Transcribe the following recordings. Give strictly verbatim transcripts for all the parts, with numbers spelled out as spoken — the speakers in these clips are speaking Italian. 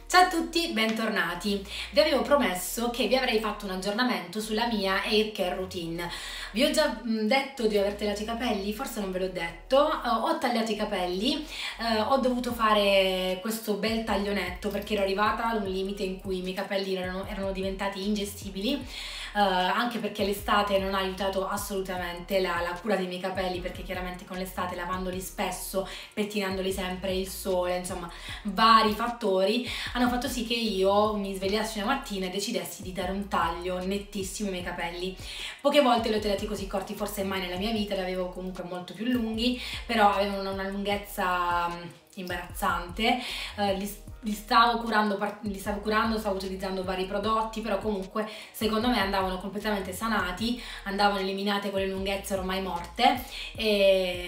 Ciao a tutti, bentornati. Vi avevo promesso che vi avrei fatto un aggiornamento sulla mia hair care routine. Vi ho già detto di aver tagliato i capelli, forse non ve l'ho detto. Ho tagliato i capelli, eh, ho dovuto fare questo bel taglionetto perché ero arrivata ad un limite in cui i miei capelli erano, erano diventati ingestibili. Uh, anche perché l'estate non ha aiutato assolutamente la, la cura dei miei capelli, perché chiaramente con l'estate, lavandoli spesso, pettinandoli sempre, il sole, insomma vari fattori hanno fatto sì che io mi svegliassi una mattina e decidessi di dare un taglio nettissimo ai miei capelli. Poche volte li ho tagliati così corti, forse mai nella mia vita, li avevo comunque molto più lunghi, però avevano una lunghezza imbarazzante. Uh, li, li stavo curando, li stavo curando, stavo utilizzando vari prodotti, però comunque secondo me andavano completamente sanati, andavano eliminate quelle lunghezze ormai morte e,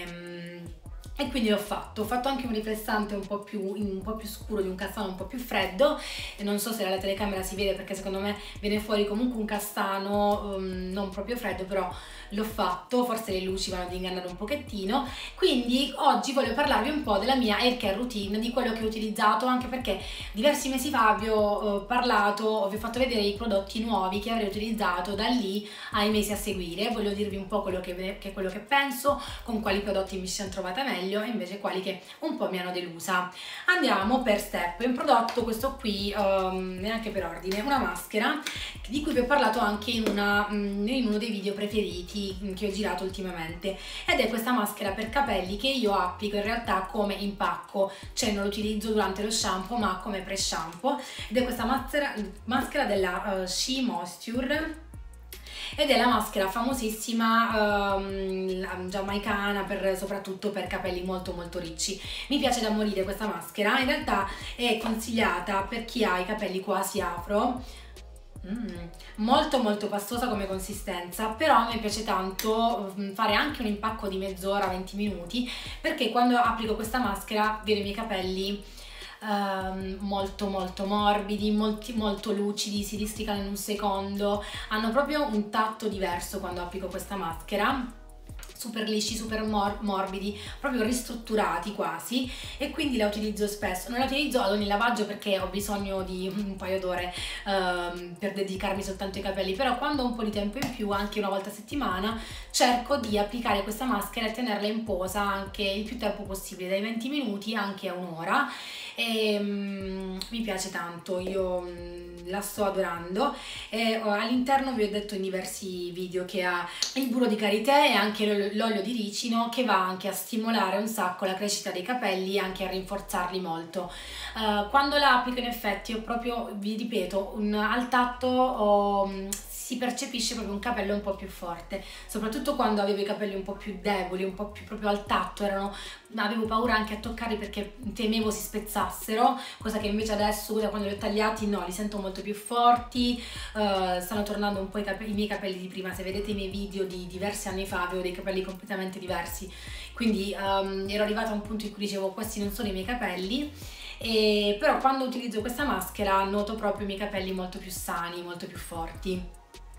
e quindi l'ho fatto. Ho fatto anche un riflessante un po' più, un po' più scuro, di un castano un po' più freddo, e non so se dalla telecamera si vede perché secondo me viene fuori comunque un castano um, non proprio freddo, però l'ho fatto, forse le luci vanno ad ingannare un pochettino. Quindi oggi voglio parlarvi un po' della mia hair care routine, di quello che ho utilizzato, anche perché diversi mesi fa vi ho eh, parlato, vi ho fatto vedere i prodotti nuovi che avrei utilizzato da lì ai mesi a seguire. Voglio dirvi un po' quello che, che quello che penso, con quali prodotti mi si sono trovata meglio e invece quali che un po' mi hanno delusa. Andiamo per step. Un prodotto, questo qui, um, neanche per ordine, una maschera di cui vi ho parlato anche in, una, in uno dei video preferiti che ho girato ultimamente, ed è questa maschera per capelli che io applico in realtà come impacco, cioè non lo utilizzo durante lo shampoo ma come pre shampoo, ed è questa maschera, maschera della uh, She Moisture, ed è la maschera famosissima um, giamaicana, per, soprattutto per capelli molto molto ricci. Mi piace da morire questa maschera, in realtà è consigliata per chi ha i capelli quasi afro. Mm, molto molto pastosa come consistenza, però a me piace tanto fare anche un impacco di mezz'ora, venti minuti, perché quando applico questa maschera vedo i miei capelli um, molto molto morbidi, molti, molto lucidi, si districano in un secondo, hanno proprio un tatto diverso quando applico questa maschera, super lisci, super mor morbidi, proprio ristrutturati quasi, e quindi la utilizzo spesso. Non la utilizzo ad ogni lavaggio perché ho bisogno di un paio d'ore um, per dedicarmi soltanto ai capelli, però quando ho un po' di tempo in più, anche una volta a settimana, cerco di applicare questa maschera e tenerla in posa anche il più tempo possibile, dai venti minuti anche a un'ora, e um, mi piace tanto, io um, la sto adorando. E uh, all'interno vi ho detto in diversi video che ha il burro di karité e anche l'olio di ricino, che va anche a stimolare un sacco la crescita dei capelli e anche a rinforzarli molto. Uh, quando la applico in effetti ho proprio, vi ripeto, un, al tatto ho, si percepisce proprio un capello un po' più forte, soprattutto quando avevo i capelli un po' più deboli, un po' più proprio al tatto, erano, avevo paura anche a toccarli perché temevo si spezzassero, cosa che invece adesso quando li ho tagliati no, li sento molto più forti. Uh, stanno tornando un po' i, i miei capelli di prima. Se vedete i miei video di diversi anni fa avevo dei capelli completamente diversi, quindi um, ero arrivata a un punto in cui dicevo questi non sono i miei capelli. E però quando utilizzo questa maschera noto proprio i miei capelli molto più sani, molto più forti.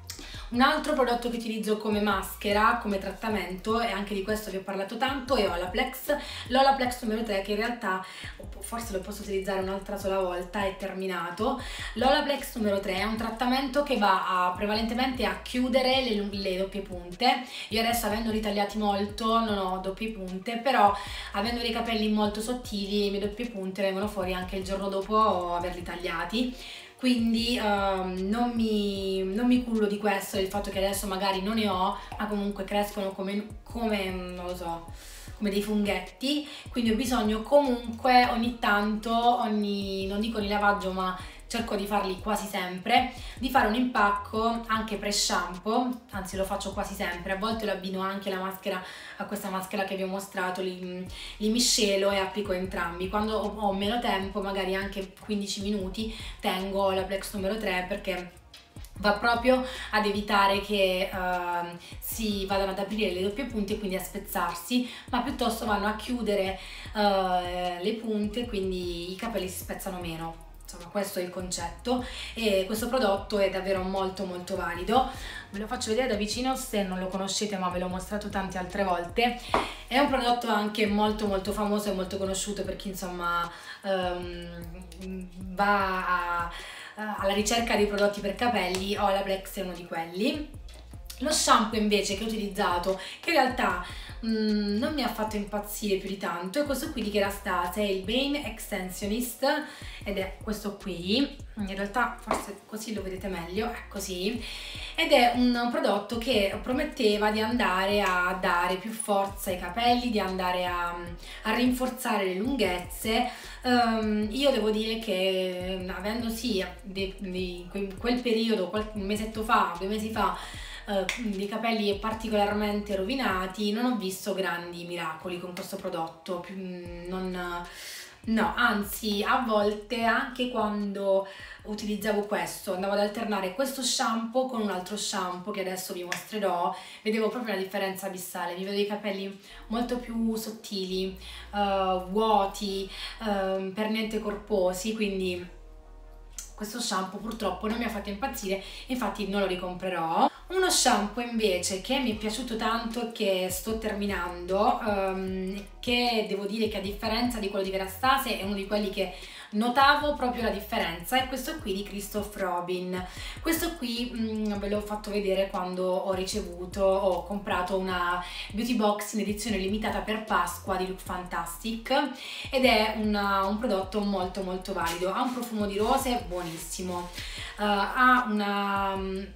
Un altro prodotto che utilizzo come maschera, come trattamento, e anche di questo vi ho parlato tanto, è Olaplex. L'Olaplex numero tre, che in realtà forse lo posso utilizzare un'altra sola volta, è terminato. L'Olaplex numero tre è un trattamento che va a, prevalentemente a chiudere le, le doppie punte. Io adesso, avendo ritagliati molto, non ho doppie punte, però avendo dei capelli molto sottili, le mie doppie punte vengono fuori anche il giorno dopo averli tagliati. Quindi um, non, mi, non mi cullo di questo, del fatto che adesso magari non ne ho, ma comunque crescono come, come non lo so, come dei funghetti, quindi ho bisogno comunque ogni tanto, ogni, non dico ogni lavaggio, ma cerco di farli quasi sempre, di fare un impacco anche pre-shampoo, anzi lo faccio quasi sempre, a volte lo abbino anche la maschera a questa maschera che vi ho mostrato, li, li miscelo e applico entrambi. Quando ho, ho meno tempo, magari anche quindici minuti, tengo la Plex numero tre perché va proprio ad evitare che uh, si vadano ad aprire le doppie punte e quindi a spezzarsi, ma piuttosto vanno a chiudere uh, le punte, quindi i capelli si spezzano meno. insomma questo è il concetto, e questo prodotto è davvero molto molto valido. Ve lo faccio vedere da vicino se non lo conoscete, ma ve l'ho mostrato tante altre volte. È un prodotto anche molto molto famoso e molto conosciuto per chi insomma um, va a, alla ricerca di prodotti per capelli. Olaplex è uno di quelli. Lo shampoo invece che ho utilizzato, che in realtà mh, non mi ha fatto impazzire più di tanto, è questo qui di Kerastase, è il Bane Extensionist, ed è questo qui. In realtà forse così lo vedete meglio, è così, ed è un prodotto che prometteva di andare a dare più forza ai capelli, di andare a, a rinforzare le lunghezze. Um, io devo dire che avendo sì di, di quel periodo, qualche un mesetto fa, due mesi fa, Uh, dei capelli particolarmente rovinati, non ho visto grandi miracoli con questo prodotto. Non, no, anzi, a volte anche quando utilizzavo questo, andavo ad alternare questo shampoo con un altro shampoo che adesso vi mostrerò, vedevo proprio una differenza abissale. Mi vedo i capelli molto più sottili, uh, vuoti, uh, per niente corposi, quindi questo shampoo purtroppo non mi ha fatto impazzire, infatti non lo ricomprerò. Uno shampoo invece che mi è piaciuto tanto, che sto terminando, um, che devo dire che a differenza di quello di Kerastase è uno di quelli che notavo proprio la differenza, è questo qui di Christophe Robin. Questo qui mh, ve l'ho fatto vedere quando ho ricevuto, ho comprato una beauty box in edizione limitata per Pasqua di Look Fantastic, ed è una, un prodotto molto molto valido. Ha un profumo di rose buonissimo, uh, ha una... Mh,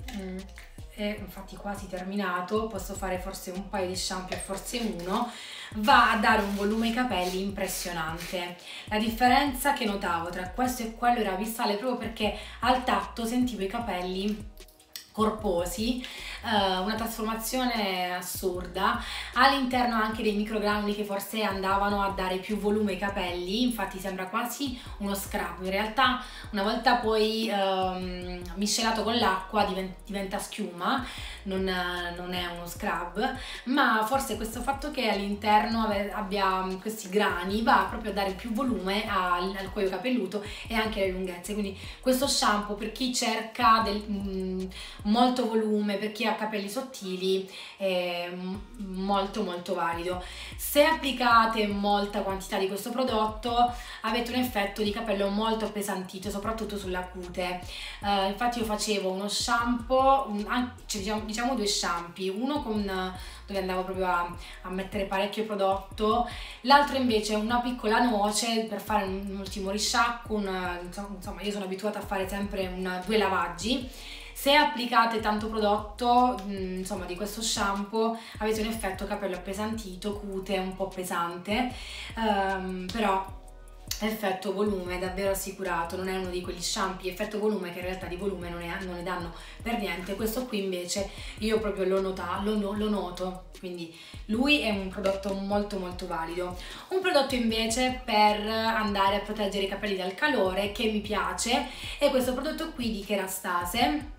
è infatti quasi terminato, posso fare forse un paio di shampoo e forse uno, va a dare un volume ai capelli impressionante. La differenza che notavo tra questo e quello era abissale, proprio perché al tatto sentivo i capelli corposi, uh, una trasformazione assurda, all'interno anche dei microgranuli che forse andavano a dare più volume ai capelli, infatti sembra quasi uno scrub. In realtà una volta poi um, miscelato con l'acqua diventa, diventa schiuma, non, non è uno scrub, ma forse questo fatto che all'interno abbia questi grani va proprio a dare più volume al, al cuoio capelluto e anche alle lunghezze. Quindi questo shampoo, per chi cerca del mm, molto volume, per chi ha capelli sottili, è molto molto valido. Se applicate molta quantità di questo prodotto avete un effetto di capello molto appesantito, soprattutto sulla cute. Uh, infatti io facevo uno shampoo, un, cioè diciamo, diciamo due shampoo, uno con dove andavo proprio a, a mettere parecchio prodotto, l'altro invece una piccola noce per fare un, un ultimo risciacquo, una, insomma io sono abituata a fare sempre una, due lavaggi. Se applicate tanto prodotto, insomma, di questo shampoo, avete un effetto capello appesantito, cute un po' pesante, um, però effetto volume davvero assicurato. Non è uno di quegli shampoo effetto volume che in realtà di volume non, è, non ne danno per niente. Questo qui invece io proprio lo, nota, lo, lo noto, quindi lui è un prodotto molto molto valido. Un prodotto invece per andare a proteggere i capelli dal calore che mi piace è questo prodotto qui di Kerastase.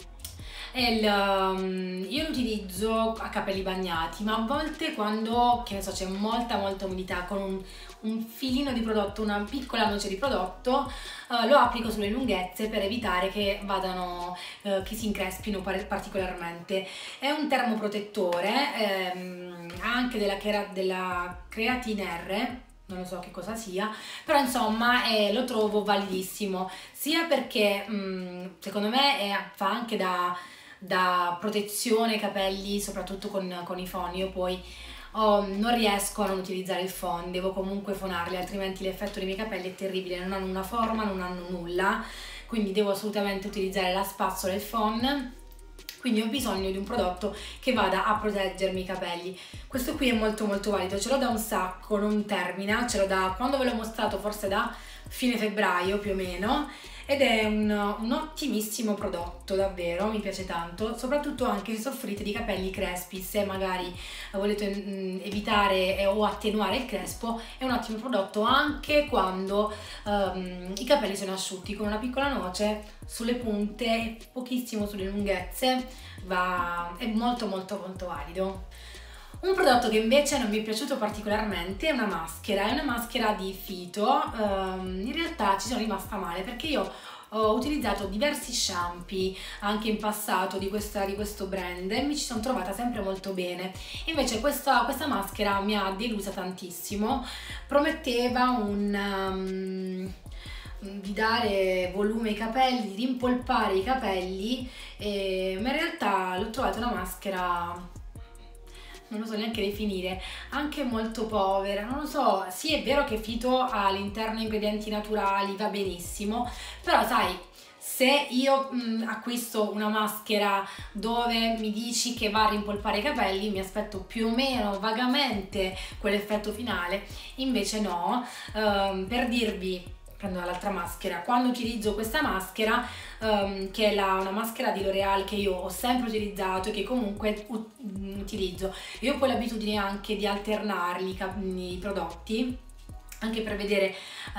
Il, um, io lo utilizzo a capelli bagnati, ma a volte quando, che ne so, c'è molta molta umidità, con un, un filino di prodotto, una piccola noce di prodotto, uh, lo applico sulle lunghezze per evitare che vadano, uh, che si increspino particolarmente. È un termoprotettore, ehm, anche della, della Creatine R, non lo so che cosa sia, però insomma eh, lo trovo validissimo, sia perché mh, secondo me è, fa anche da, da protezione ai capelli, soprattutto con, con i foni. Io poi oh, non riesco a non utilizzare il phon, devo comunque fonarli, altrimenti l'effetto dei miei capelli è terribile, non hanno una forma, non hanno nulla, quindi devo assolutamente utilizzare la spazzola e il phon. Quindi ho bisogno di un prodotto che vada a proteggermi i capelli. Questo qui è molto molto valido, ce l'ho da un sacco, non termina, ce l'ho da quando ve l'ho mostrato, forse da fine febbraio più o meno, ed è un, un ottimissimo prodotto, davvero, mi piace tanto, soprattutto anche se soffrite di capelli crespi. Se magari volete mh, evitare o attenuare il crespo, è un ottimo prodotto anche quando um, i capelli sono asciutti. Con una piccola noce sulle punte e pochissimo sulle lunghezze va, è molto molto molto valido. Un prodotto che invece non mi è piaciuto particolarmente è una maschera, è una maschera di Fito. Um, in realtà ci sono rimasta male perché io ho utilizzato diversi shampoo anche in passato di, questa, di questo brand e mi ci sono trovata sempre molto bene. Invece questa, questa maschera mi ha delusa tantissimo, prometteva un... Um, di dare volume ai capelli, di rimpolpare i capelli, e, ma in realtà l'ho trovata una maschera, non lo so neanche definire, anche molto povera, non lo so. Sì, è vero che Fito ha all'interno ingredienti naturali, va benissimo, però sai, se io mh, acquisto una maschera dove mi dici che va a rimpolpare i capelli, mi aspetto più o meno vagamente quell'effetto finale, invece no. Um, per dirvi, prendo l'altra maschera, quando utilizzo questa maschera um, che è la, una maschera di L'Oréal che io ho sempre utilizzato e che comunque ut utilizzo, io ho poi l'abitudine anche di alternarli i prodotti, anche per vedere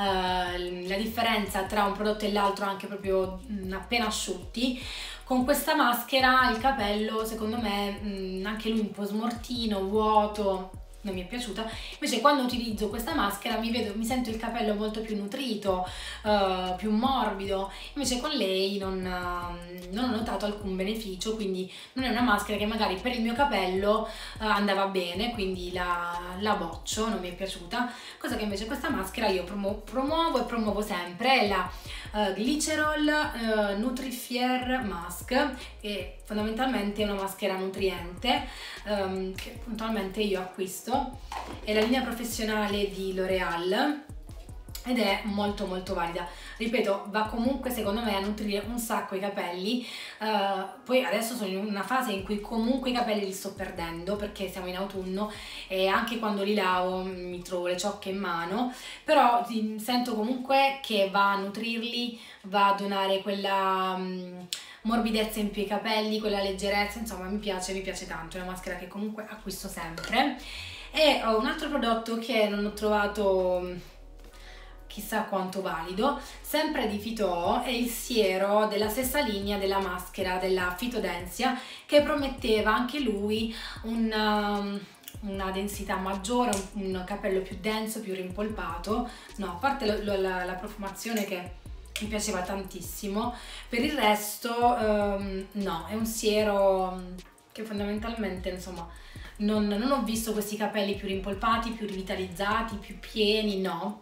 uh, la differenza tra un prodotto e l'altro, anche proprio mh, appena asciutti. Con questa maschera il capello secondo me mh, anche lui un po' smortino, vuoto, non mi è piaciuta. Invece quando utilizzo questa maschera mi, vedo, mi sento il capello molto più nutrito, uh, più morbido. Invece con lei non, uh, non ho notato alcun beneficio, quindi non è una maschera che magari per il mio capello uh, andava bene, quindi la, la boccio, non mi è piaciuta. Cosa che invece questa maschera io promu promuovo e promuovo sempre, è la uh, Glycerol uh, Nutrifier Mask, che fondamentalmente è una maschera nutriente um, che puntualmente io acquisto. È la linea professionale di L'Oréal ed è molto molto valida. Ripeto, va comunque secondo me a nutrire un sacco i capelli. Uh, poi adesso sono in una fase in cui comunque i capelli li sto perdendo perché siamo in autunno e anche quando li lavo mi trovo le ciocche in mano, però sento comunque che va a nutrirli, va a donare quella um, morbidezza in più ai capelli, quella leggerezza, insomma mi piace, mi piace tanto, è una maschera che comunque acquisto sempre. E ho un altro prodotto che non ho trovato chissà quanto valido, sempre di Fito, è il siero della stessa linea della maschera della Fitodensia, che prometteva anche lui una, una densità maggiore, un, un capello più denso, più rimpolpato. No, a parte lo, lo, la, la profumazione che mi piaceva tantissimo, per il resto um, no, è un siero che fondamentalmente insomma non, non ho visto questi capelli più rimpolpati, più rivitalizzati, più pieni, no.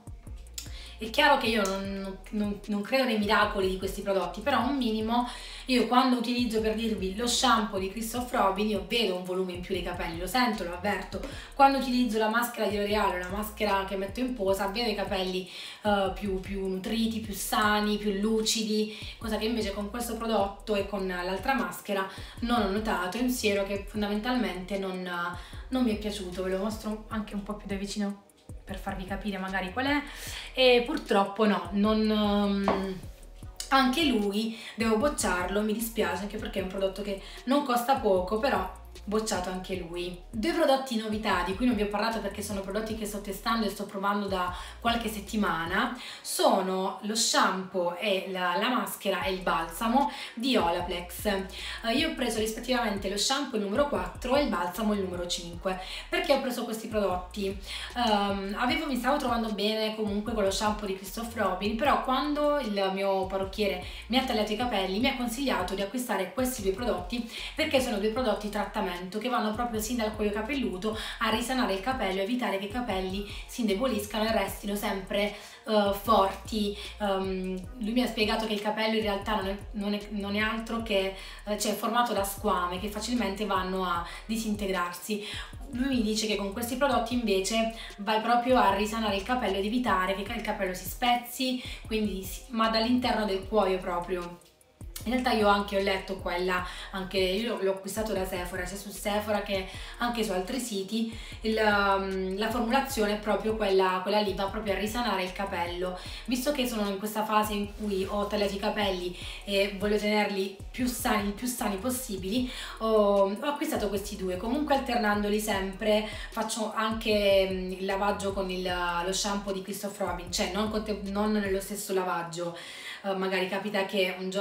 È chiaro che io non, non, non credo nei miracoli di questi prodotti, però un minimo, io quando utilizzo, per dirvi, lo shampoo di Christophe Robin, io vedo un volume in più dei capelli, lo sento, lo avverto. Quando utilizzo la maschera di L'Oréal, la maschera che metto in posa, vedo i capelli uh, più, più nutriti, più sani, più lucidi, cosa che invece con questo prodotto e con l'altra maschera non ho notato. È un siero che fondamentalmente non, non mi è piaciuto, ve lo mostro anche un po' più da vicino per farvi capire magari qual è, e purtroppo no, non, um, anche lui devo bocciarlo, mi dispiace, anche perché è un prodotto che non costa poco, però bocciato anche lui. Due prodotti novità di cui non vi ho parlato perché sono prodotti che sto testando e sto provando da qualche settimana sono lo shampoo e la, la maschera e il balsamo di Olaplex. Uh, io ho preso rispettivamente lo shampoo il numero quattro e il balsamo il numero cinque. Perché ho preso questi prodotti? Um, avevo, mi stavo trovando bene comunque con lo shampoo di Christophe Robin, però quando il mio parrucchiere mi ha tagliato i capelli mi ha consigliato di acquistare questi due prodotti perché sono due prodotti trattamento che vanno proprio sin dal cuoio capelluto a risanare il capello, evitare che i capelli si indeboliscano e restino sempre uh, forti. Um, lui mi ha spiegato che il capello in realtà non è, non è, non è altro che uh, cioè, è formato da squame che facilmente vanno a disintegrarsi. Lui mi dice che con questi prodotti invece vai proprio a risanare il capello ed evitare che il capello si spezzi, quindi, ma dall'interno del cuoio proprio. In realtà io anche ho letto quella, anche io l'ho acquistato da Sephora, sia su Sephora che anche su altri siti, il, um, la formulazione è proprio quella, quella lì, va proprio a risanare il capello. Visto che sono in questa fase in cui ho tagliato i capelli e voglio tenerli più sani, il più sani possibili, ho, ho acquistato questi due, comunque alternandoli sempre. Faccio anche il lavaggio con il, lo shampoo di Christophe Robin, cioè non, non nello stesso lavaggio. Uh, magari capita che un giorno li lavo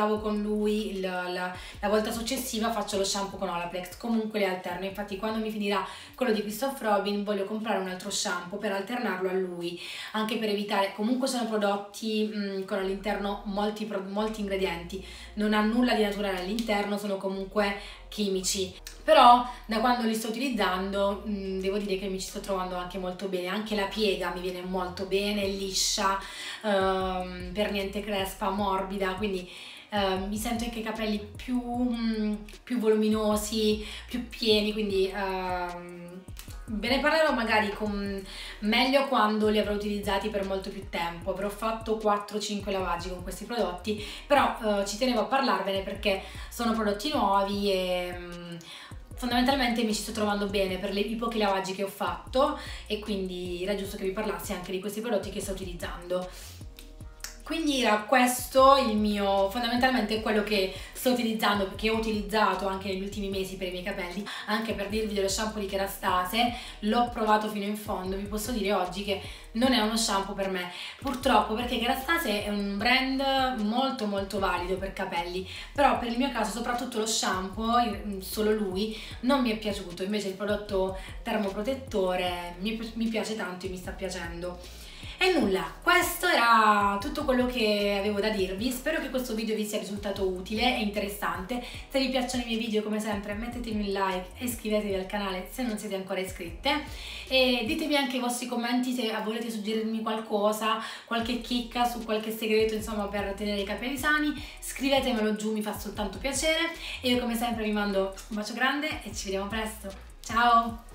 lavo con lui, il, la, la volta successiva faccio lo shampoo con Olaplex, comunque le alterno. Infatti quando mi finirà quello di Christophe Robin voglio comprare un altro shampoo per alternarlo a lui, anche per evitare, comunque sono prodotti mh, con all'interno molti, molti ingredienti, non ha nulla di naturale all'interno, sono comunque chimici, però da quando li sto utilizzando mh, devo dire che mi ci sto trovando anche molto bene. Anche la piega mi viene molto bene, liscia, ehm, per niente crespa, morbida, quindi Uh, mi sento anche i capelli più, mh, più voluminosi, più pieni, quindi uh, ve ne parlerò magari con, meglio quando li avrò utilizzati per molto più tempo. Avrò fatto quattro cinque lavaggi con questi prodotti, però uh, ci tenevo a parlarvene perché sono prodotti nuovi e um, fondamentalmente mi ci sto trovando bene per le, i pochi lavaggi che ho fatto, e quindi era giusto che vi parlassi anche di questi prodotti che sto utilizzando. Quindi era questo il mio, fondamentalmente quello che sto utilizzando, che ho utilizzato anche negli ultimi mesi per i miei capelli. Anche per dirvi dello shampoo di Kerastase, l'ho provato fino in fondo, vi posso dire oggi che non è uno shampoo per me, purtroppo, perché Kerastase è un brand molto molto valido per capelli, però per il mio caso soprattutto lo shampoo, solo lui, non mi è piaciuto. Invece il prodotto termoprotettore mi, mi piace tanto e mi sta piacendo. E nulla, questo era tutto quello che avevo da dirvi. Spero che questo video vi sia risultato utile e interessante. Se vi piacciono i miei video, come sempre mettetemi un like e iscrivetevi al canale se non siete ancora iscritte, e ditemi anche i vostri commenti se volete suggerirmi qualcosa, qualche chicca su qualche segreto, insomma, per tenere i capelli sani. Scrivetemelo giù, mi fa soltanto piacere, e io come sempre vi mando un bacio grande e ci vediamo presto. Ciao!